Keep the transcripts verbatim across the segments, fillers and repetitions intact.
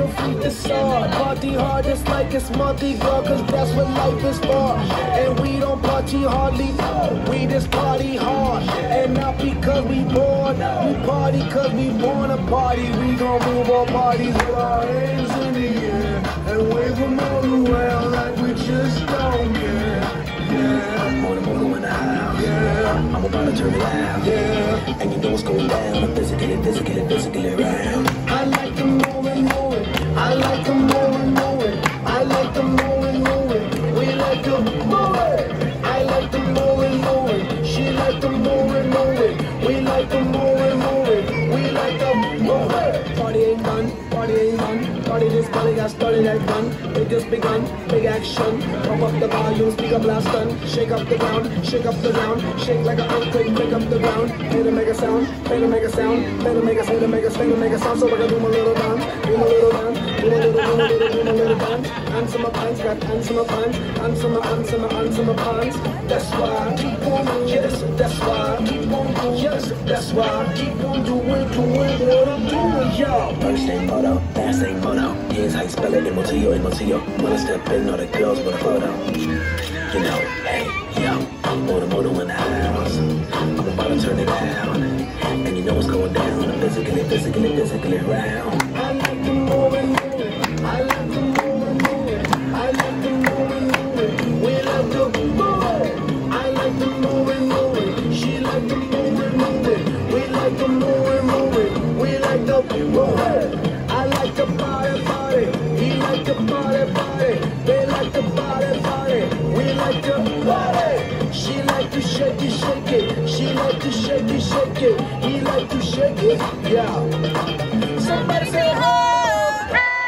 feet to soar. Party hard just like it's Mardi Gras, cause that's what life is for. And we don't party hardly, we just party hard. And not because we born, we party cause we wanna party. We gon' move our bodies with our hands in the air and wave them all around like we just don't care. Yeah, I'm on the motor in the house. yeah, I'm about to turn it out. yeah. And you know what's going down. I'm physically, physically, physically around. I like the moving, moving. I like the moving, moving. I like the moving, moving. We like the moving. I like the moving, moving. She like the moving, moving. We like the moving, moving. We like the moving. Party ain't done, party ain't done. Party this party got started at gun. It just begun, big action. Pump up the volume, speak up last done. Shake up the ground, shake up the ground. Shake like an earthquake, break up the ground. Pay to make a sound, pay to make a sound. Pay to make a, pay to make a, pay to make a sound. So I can do my little dance, do my little dance, do my little, do my little, do my little dance. Answer my pants, got answer my pants. Answer my, answer my, answer my pants. That's why I keep on, yes, that's why I keep on, yes, that's why I keep on doing, doing what I'm doing, y'all. First ain't moto, fast ain't moto. Here's how you spell it, M-O-T-O, M-O-T-O. When I step in, all the girls want a photo. You know, hey, yo, I'm on the motor in the house. I'm about to turn it out. And you know what's going down. I'm physically, physically, physically around. I like the moving, moving. I like the moving, moving. I like the moving, moving. We like the moving. I like the moving, moving. She like the moving, moving. We like the moving, moving. We like the moving. I like the body, body. He like the body, body. They like the body, body. We like the body. She like to shake it, shake it. She like to shake it, shake it. He like to shake it, yeah. Somebody say oh,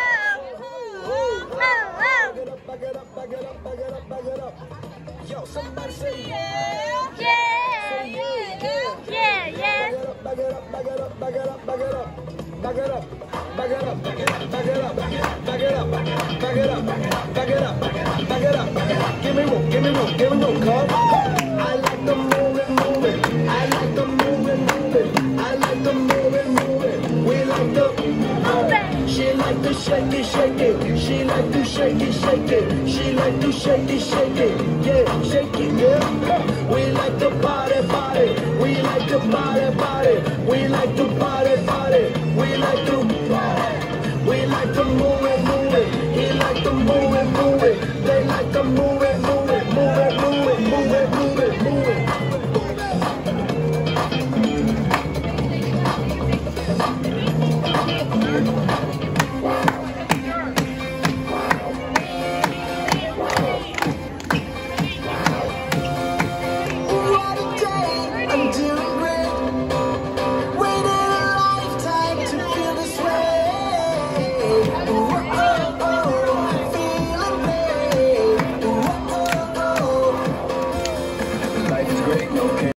oh, oh, oh. Back it up, back it up, back it up, back it up. Yo, somebody say yeah, Yeah, yeah, yeah, yeah. back it up, back it up, back it up, back it up. Back it up, back it up, back it up, back it up, back it up, back it up, back it up, back it up. Give me room, give me room, give me room, cuz. I like the moving, moving. I like the moving, moving. I like the moving, moving. We like the moving. She like to shake it, shake it. She like to shake it, shake it. She like to shake it, shake it. Yeah, shake it, yeah. We like the body, body. We like the body, body. We like the body, body. We like the body. We like the moving, moving. He like the moving, moving. They like the moving, moving, moving, moving, moving, moving, moving. What a day, I'm doing great. Waited a lifetime to feel this way. Whoa, feeling great. Whoa, life is great, okay.